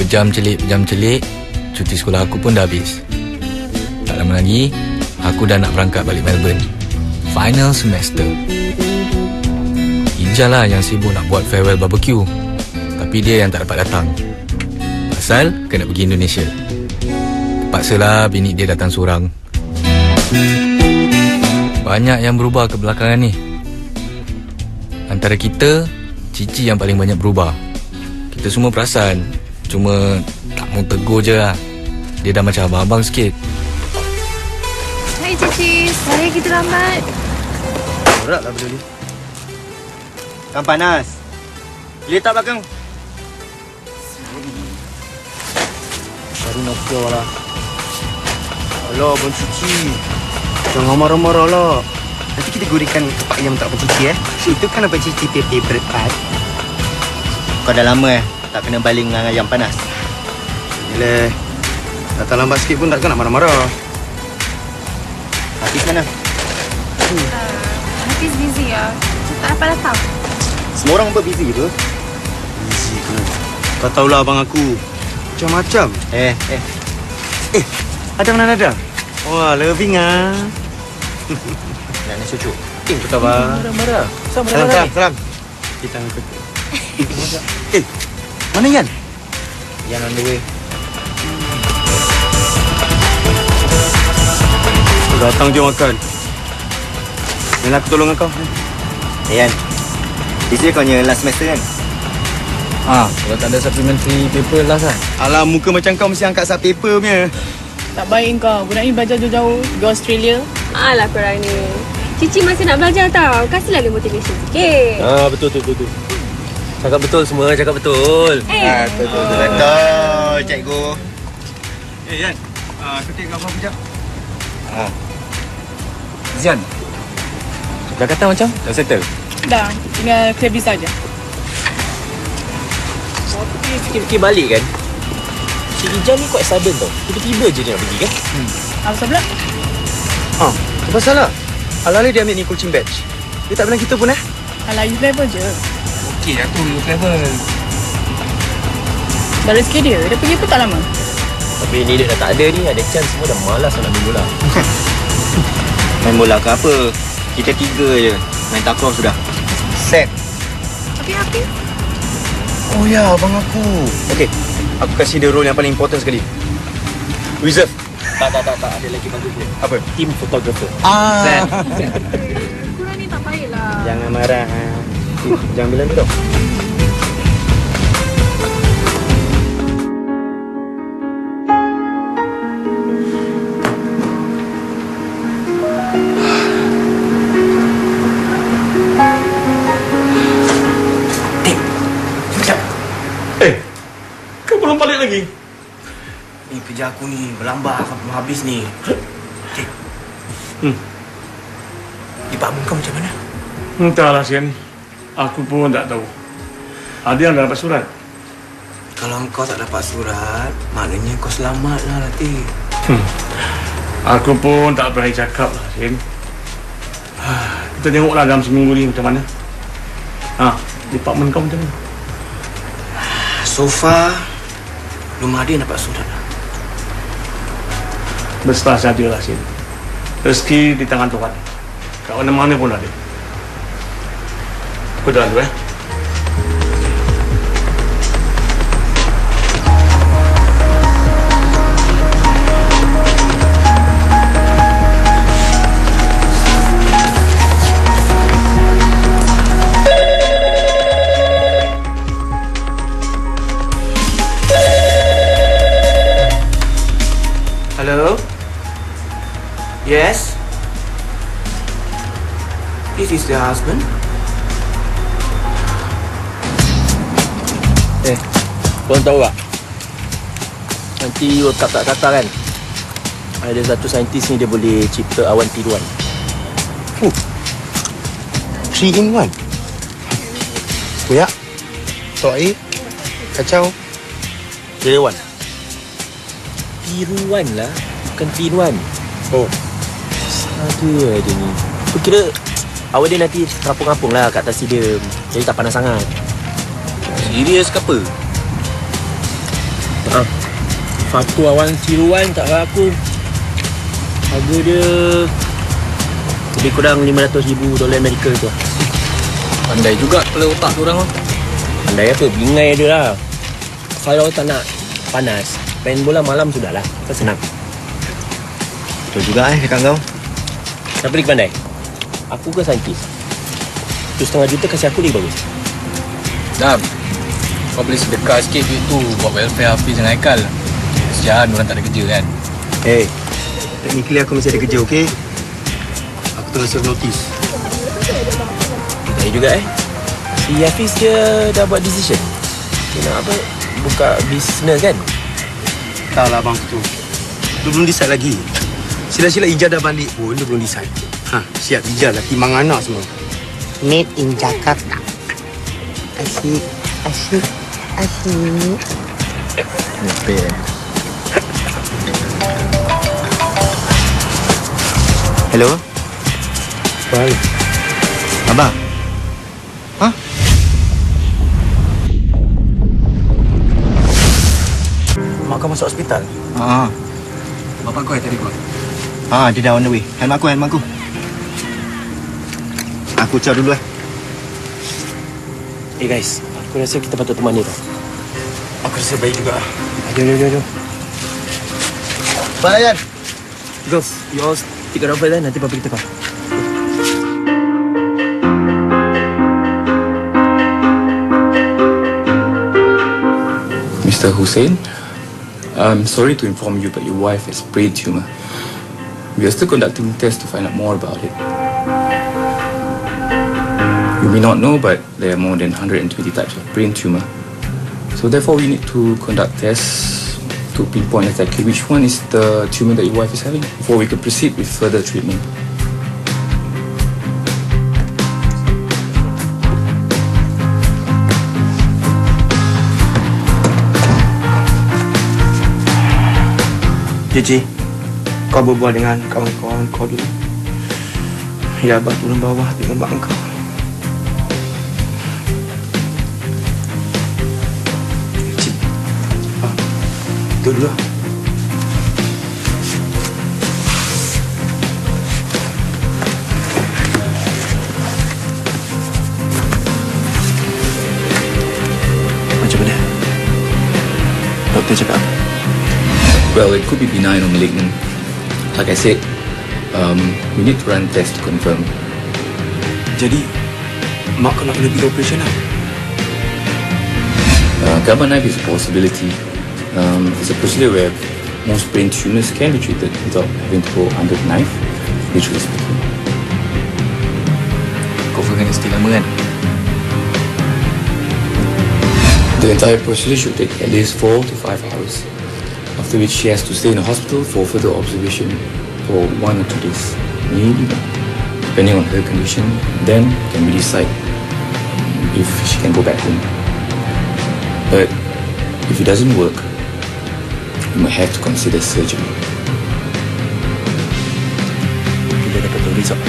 Pejam celik, cuti sekolah aku pun dah habis. Tak lama lagi, aku dah nak berangkat balik Melbourne. Final semester. Ijal lah yang sibuk nak buat farewell barbecue. Tapi dia yang tak dapat datang. Pasal kena pergi Indonesia. Terpaksalah bini dia datang seorang. Banyak yang berubah kebelakangan ni. Antara kita, Cici yang paling banyak berubah. Kita semua perasan. Cuma tak mau tegur je lah. Dia dah macam abang-abang sikit. Hai Cici, sorry kita lambat. Berat lah benda ni. Kan panas. Letak belakang. Baru nak keluar lah. Alah, Abang Cici. Jangan marah-marah lah. Nanti kita gurihkan kepak ayam untuk Abang Cici Itu kan Abang Cici favorite part. Kau dah lama tak kena baling dengan ayam panas. Yelah. Datang lambat sikit pun takkan nak marah-marah. Hafiz mana? Hafiz busy lah. Tak dapat datang. Semua orang pun busy tu. Busy ke? Kau tahulah abang aku. Macam-macam. Ada mana ada? Wah, loving ah. Nak cucu. Apa khabar? Marah-marah. Salam. Kita ngikut. Mana Yan? Yan on the way. Datang je makan. Yan, aku tolong kau. Yan. This kau punya last semester kan? Kalau tak ada supplementary paper last kan? Alah, muka macam kau mesti angkat sub paper punya. Tak baik kau. Budak ni belajar jauh-jauh. Pergi Australia. Alah korang ni. Cici masih nak belajar tau. Kasihlah dia motivation sikit. Betul. Cakap betul semua, cakap betul. Betul, cikgu. Yan, ketik gambar sekejap. Zian, Jakarta macam dah settle? Dah. Tinggal clear visa je. Tapi fikir-fikir balik kan, si Ijal ni quite sudden tau. Tiba-tiba je dia nak pergi kan. Apa pasal pula? Apa salah? Alali dia ambil ni coaching batch. Dia tak bilang kita pun Alah, you level je. Okey, aku travel. Dah rezeki dia. Dia pergi pun tak lama. Tapi ni dia dah tak ada ni, ada chance semua dah malas nak main bola. Main bola ke apa? Kita 3 je. Main takraw sudah. Set. Tapi Hafiz? Oh ya, abang aku. Okey, aku kasih dia role yang paling important sekali. Reserve. Tak. Ada lagi bagus dia. Apa? Team photographer. Korang ni tak payahlah. Jangan marah. Jangan bilang dia tau. Kau belum balik lagi? Ni kerja aku ni berlambat sampai habis ni. Department kau macam mana? Entahlah, Sian. Aku pun tak tahu. Ada yang dah dapat surat? Kalau kau tak dapat surat, maknanya kau selamat lah, Latif. Aku pun tak berani cakap lah, Sian. Kita tengoklah dalam seminggu ni macam mana. Department kau macam mana? So far, belum ada yang dapat surat. Besar sajalah, Sian. Rezeki di tangan Tuhan. Kat mana-mana pun ada. Aku dah dulu, Hello? Yes? This is the husband? Korang tahu tak? Nanti World Cup kat Qatar kan? Ada satu saintis ni dia boleh cipta awan tiruan. 3 in 1. Kuyak, tok air, kacau. Tiruan. Tiruan lah, bukan tiruan. Oh. Ada dia ni. Tu kira awak dia nanti terapung-apung lah kat atas stadium. Jadi tak panas sangat. Serius ke apa? Faku awan tiruan tak laku. Harga dia lebih kurang $500,000 Amerika tu. Pandai juga kepala otak korang. Pandai apa? Bingai dia lah. Kalau tak nak panas, main bola malam sudahlah. Kan senang. Betul juga cakap kau. Siapa lagi pandai? Aku ke saintis? $1.5 juta kasih aku lagi bagus. Dam, kau boleh sedekah sikit duit tu buat welfare Hafiz dan Haikal. Kesian orang tak ada kerja kan. Technically aku masih ada kerja, okey? Aku tengah serve notice. Baik juga Si Hafiz dia dah buat decision. Dia nak apa? Buka bisnes kan? Tak lah bang tu. Dia belum decide lagi. Sila-sila Ijaz dah balik pun dia belum decide. Siap Ijaz lah timang anak semua. Made in Jakarta. Asyik. Hello? Baik. Abang? Mak kau masuk hospital? Bapak kau yang tadi kau. Dia dah on the way. Helmet aku. Aku cari dulu Guys, aku rasa kita patut temani tau. Aku rasa baik juga. Jom. Bye, Yan. Girls, you all stick around for that. Nanti papa kita call. Mr. Hussein, I'm sorry to inform you, but your wife has brain tumor. We are still conducting tests to find out more about it. You may not know, but there are more than 120 types of brain tumor. So therefore, we need to conduct tests to pinpoint exactly which one is the tumor that your wife is having before we can proceed with further treatment. Cici, kau berbual dengan kawan-kawan kau dulu. Ya, abang turun bawah dengan mak kau. Cici, duduk dulu. Macam mana? Doktor cakap apa? Well, it could be benign or malignant. Like I said, we need to run tests to confirm. Jadi, mak kau nak kena pergi operation lah? Gamma knife is a possibility. It's a procedure where most brain tumors can be treated without having to go under the knife, literally speaking. Kau kena stay lama kan? The entire procedure should take at least 4 to 5 hours. After which she has to stay in the hospital for further observation for 1 or 2 days, maybe more, depending on her condition. Then can we decide if she can go back home. But if it doesn't work, we might have to consider surgery. Bila dapat tahu result?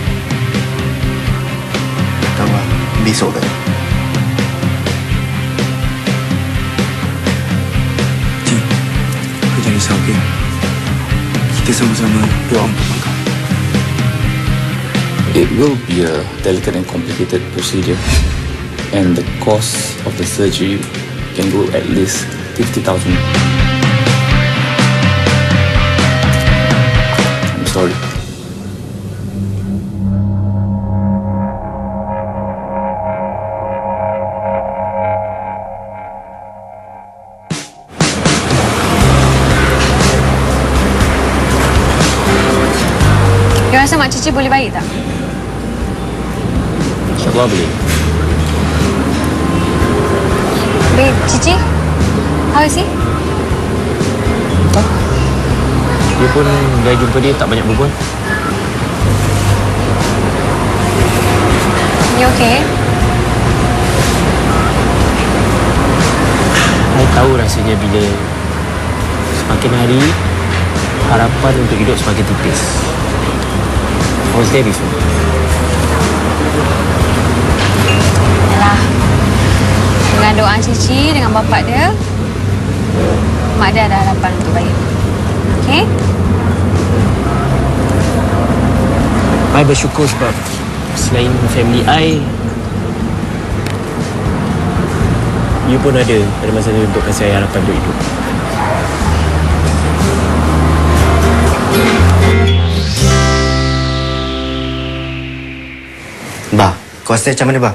Tahu lah, besok kan? Jangan risau, okey? Kita sama-sama doa untuk kau. It will be a delicate and complicated procedure, and the cost of the surgery can go at least 50,000. I'm sorry. You rasa Mak Cici boleh baik tak? InsyaAllah boleh. Babe, Cici, how is he? Dia pun dah jumpa dia tak banyak berbual. You okay? Saya tahu rasanya bila semakin hari harapan untuk hidup semakin tipis. I was there before. Yalah, dengan doa Cici dengan bapak dia, Mak dia ada harapan untuk baik. Okay? I bersyukur sebab selain family I, you pun ada masa ni untuk kasih I harapan untuk hidup. Bah, kau rasa macam mana, Bah?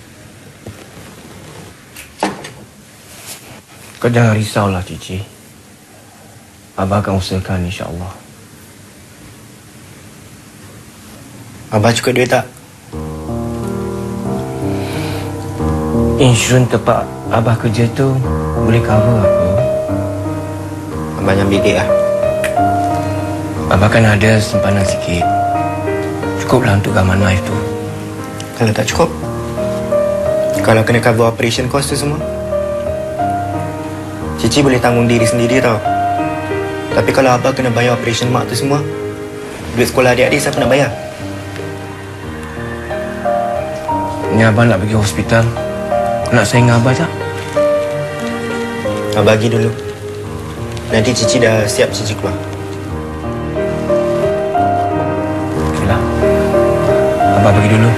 Kau jangan risaulah, Cici. Abah akan usahakan, insya-Allah. Abah cukup duit tak? Insurans tempat Abah kerja tu boleh cover apa? Abah jangan bidik lah. Abah kan ada simpanan sikit. Cukuplah untuk gaman life tu. Kalau tak cukup, kalau kena cover operation cost tu semua, Cici boleh tanggung diri sendiri tau. Tapi kalau Abah kena bayar operation mak tu semua, duit sekolah adik-adik siapa nak bayar? Ni Abah nak pergi hospital. Nak sayang dengan Abah tak? Abah pergi dulu. Nanti Cici dah siap, Cici keluar. Okeylah. Abah pergi dulu.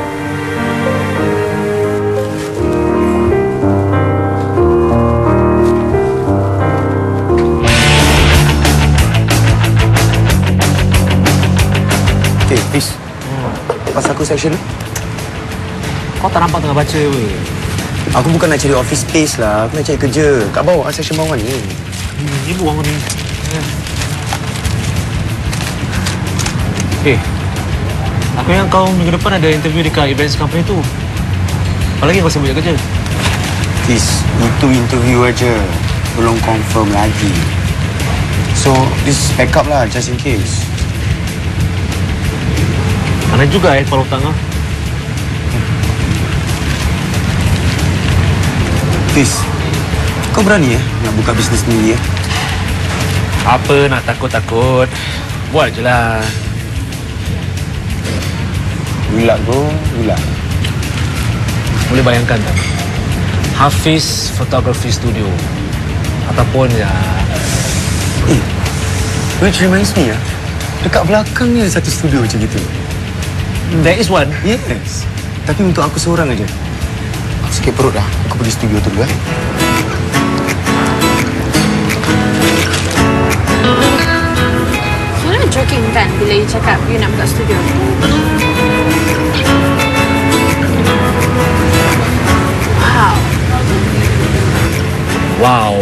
Okay, please. Pas aku section ni. Kau tak nampak tengah baca weh. Aku bukan nak cari office space lah. Aku nak cari kerja. Kat bawah, section bawah ni. Ni buang ni. Aku ingat kau minggu depan ada interview dekat events company tu. Apa lagi kau sibuk kerja? Please, itu interview aja. Belum confirm lagi. So, this backup lah, just in case. Mana juga kepala hutang lah. Please, kau berani nak buka bisnes sendiri Apa nak takut-takut. Buat je lah. Gulak bro, gulak. Boleh bayangkan tak? Hafiz Photography Studio. Ataupun ya... Which reminds me dekat belakang ni ada satu studio macam gitu. There is one. Yes. Tapi untuk aku seorang aja. Aku sakit perut dah. Aku pergi studio tu dulu You nak joking kan bila you cakap you nak buka studio? Wow. Wow.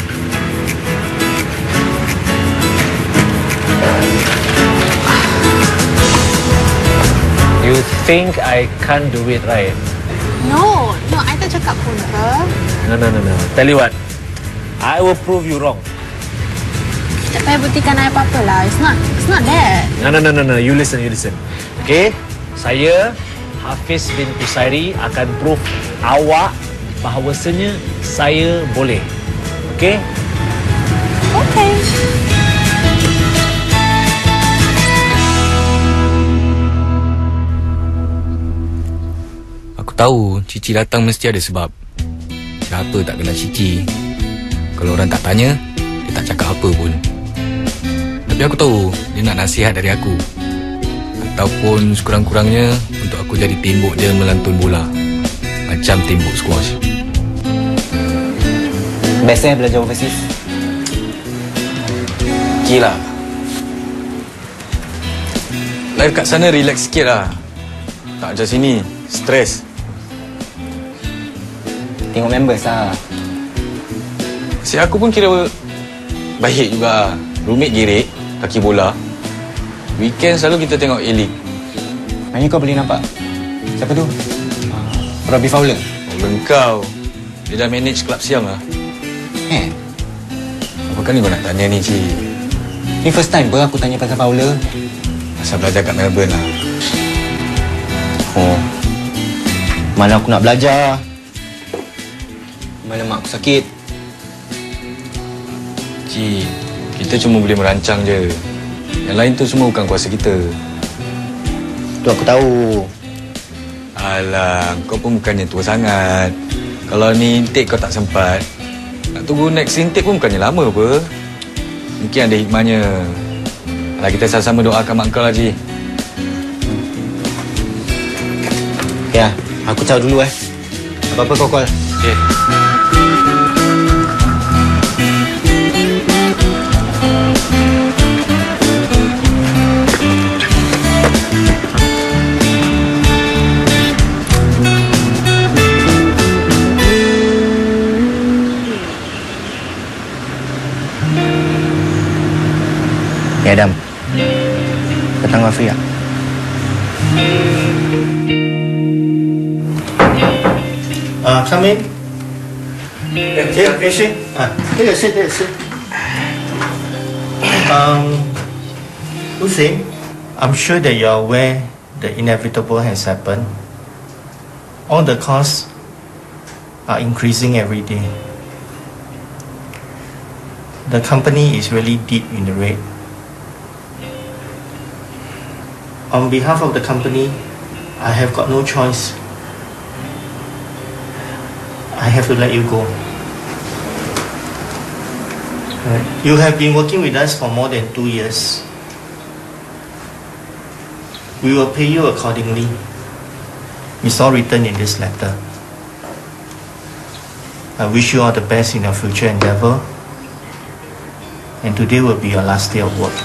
You think I can't do it, right? No, I tak cakap pun ke? No. Tell you what. I will prove you wrong. Tak payah buktikan I apa-apa lah. It's not that. No. You listen. Okay? Saya, Hafiz bin Kusairi, akan prove awak bahawasanya saya boleh. Okay? Okay. Aku tahu Cici datang mesti ada sebab. Siapa tak kenal Cici? Kalau orang tak tanya, dia tak cakap apa pun. Tapi aku tahu dia nak nasihat dari aku. Ataupun sekurang-kurangnya untuk aku jadi tembok dia melantun bola. Macam tembok squash. Best belajar overseas. Gila. Life kat sana relax sikit lah. Tak macam sini, stres. Tengok members lah. Si aku pun kira baik juga. Roommate girik, kaki bola. Weekend selalu kita tengok A-League. Hari kau boleh nampak? Siapa tu? Robbie Fowler. Kau. Dia dah manage kelab siang lah. Apa kali kau nak tanya ni, Cik? Ni first time aku tanya pasal Fowler. Asal belajar kat Melbourne lah. Oh. Mana aku nak belajar? Mana mak aku sakit? Cik, kita cuma boleh merancang je. Yang lain tu semua bukan kuasa kita. Tu aku tahu. Alah, kau pun bukannya tua sangat. Kalau ni intake kau tak sempat, Nak tunggu next intake pun bukannya lama apa. Mungkin ada hikmahnya. Alah, kita sama-sama doakan mak kau lah, Ji. Ya, aku caw dulu Apa-apa kau call. Okay. Ya, Adam. Datang Wafi ya? Come in. Sit. Sit. Hussein, I'm sure that you're aware the inevitable has happened. All the costs are increasing every day. The company is really deep in the red. On behalf of the company, I have got no choice. I have to let you go. You have been working with us for more than 2 years. We will pay you accordingly. It's all written in this letter. I wish you all the best in your future endeavor. And today will be your last day of work.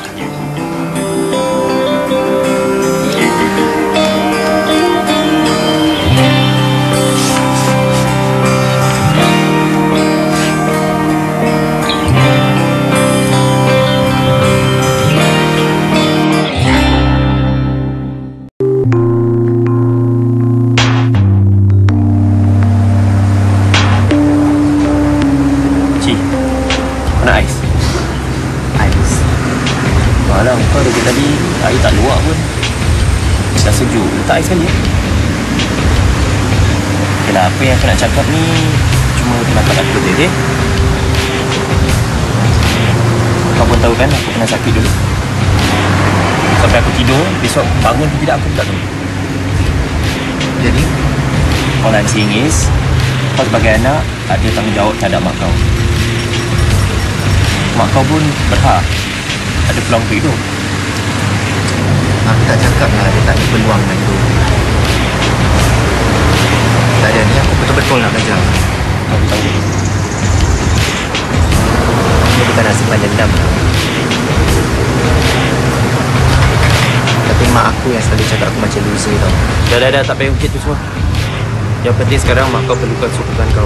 Tak ais sekali ya. Yalah, apa yang aku nak cakap ni cuma pendapat aku je, okay? Kau pun tahu kan aku pernah sakit dulu. Sampai aku tidur, besok bangun ke tidak aku tak tahu. Jadi, all I'm saying is, kau sebagai anak ada tanggungjawab terhadap mak kau. Mak kau pun berhak ada peluang untuk hidup. aku tak cakap lah dia tak ada peluang dengan tu. Tak ada ni, aku betul-betul nak belajar. Aku tahu. Ini bukan nak simpan dendam. Tapi mak aku yang selalu cakap aku macam loser tau. Dah, tak payah ungkit tu semua. Yang penting sekarang mak kau perlukan sokongan kau.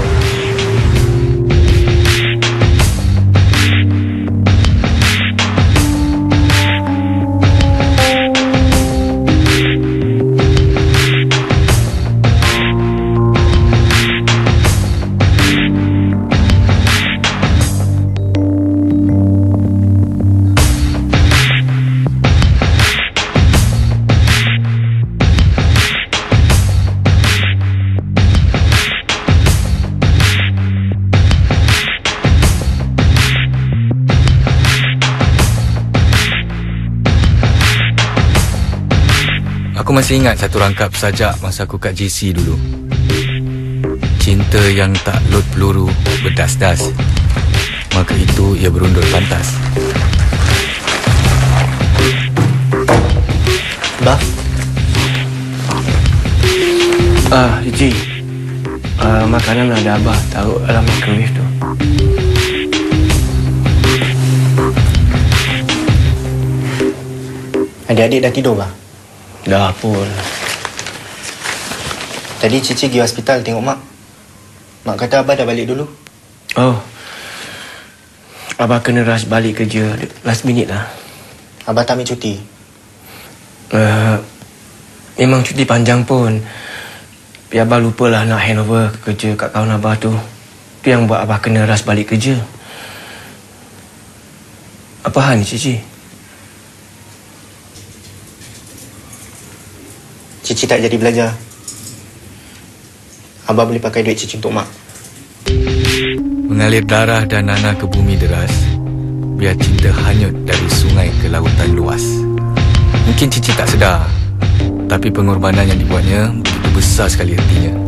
Aku masih ingat satu rangkap sajak masa aku kat JC dulu. Cinta yang tak lot peluru berdas-das, maka itu ia berundur pantas. Bah? Cici, makanan ada Abah taruh dalam microwave tu. Adik-adik dah tidur, Bah? Dah pun. Tadi Cici pergi hospital tengok Mak. Mak kata Abah dah balik dulu. Oh, Abah kena rush balik kerja last minute lah. Abah tak ambil cuti? Memang cuti panjang pun. Tapi Abah lupalah nak handover kerja kat kawan Abah tu. Itu yang buat Abah kena rush balik kerja. Apa hal ni, Cici? Cici tak jadi belajar. Abah boleh pakai duit Cici untuk Mak. Mengalir darah dan nanah ke bumi deras, biar cinta hanyut dari sungai ke lautan luas. Mungkin Cici tak sedar, tapi pengorbanan yang dibuatnya begitu besar sekali artinya.